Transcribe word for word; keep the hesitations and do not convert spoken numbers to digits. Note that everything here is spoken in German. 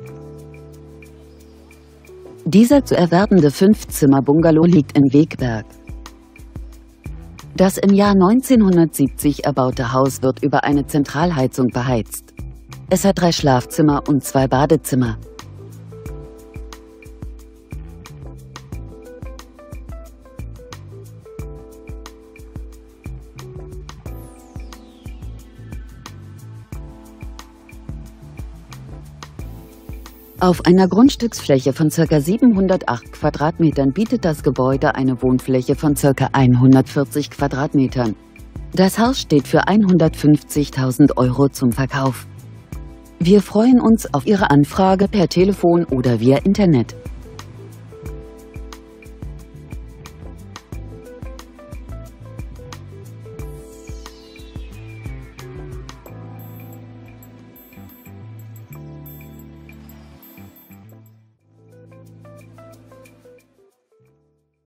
Dieser zu erwerbende Fünf-Zimmer-Bungalow liegt in Wegberg. Das im Jahr neunzehnhundertsiebzig erbaute Haus wird über eine Zentralheizung beheizt. Es hat drei Schlafzimmer und zwei Badezimmer. Auf einer Grundstücksfläche von ca. siebenhundertacht Quadratmetern bietet das Gebäude eine Wohnfläche von ca. hundertvierzig Quadratmetern. Das Haus steht für hundertfünfzigtausend Euro zum Verkauf. Wir freuen uns auf Ihre Anfrage per Telefon oder via Internet.